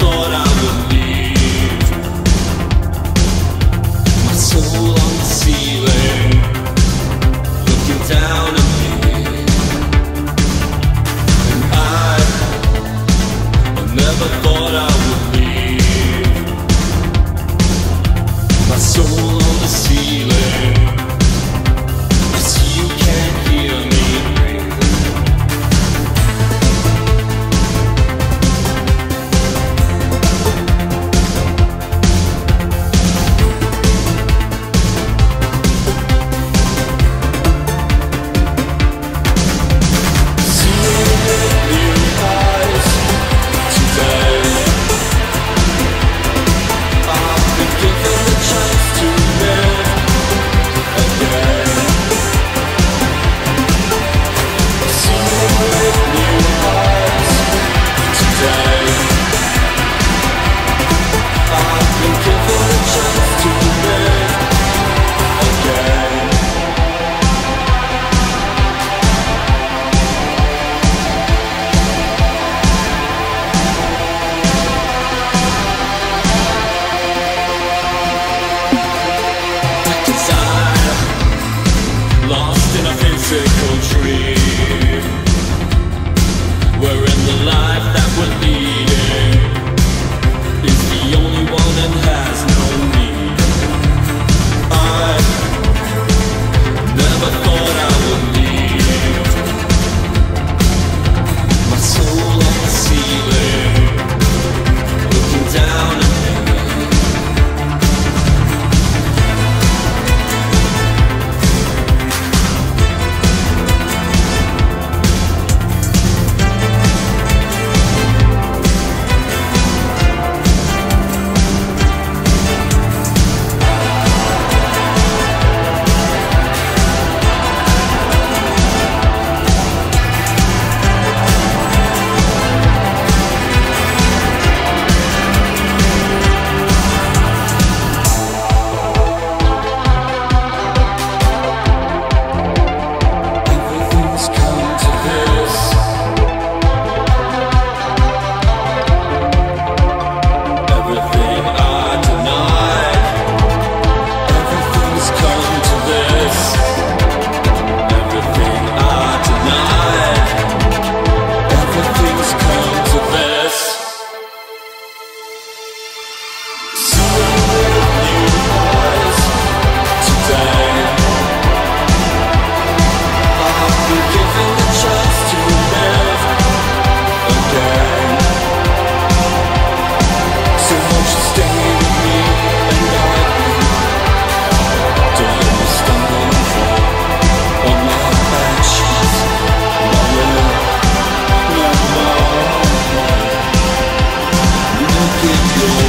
thought I would leave my soul on the ceiling, looking down at me. And I never thought I would leave my soul on the ceiling, 'cause you can't hear me breathe. Lost in a physical dream, wherein the life that we're leading is the only one and has no need. I never thought I would leave my soul on the ceiling, looking down at me. Your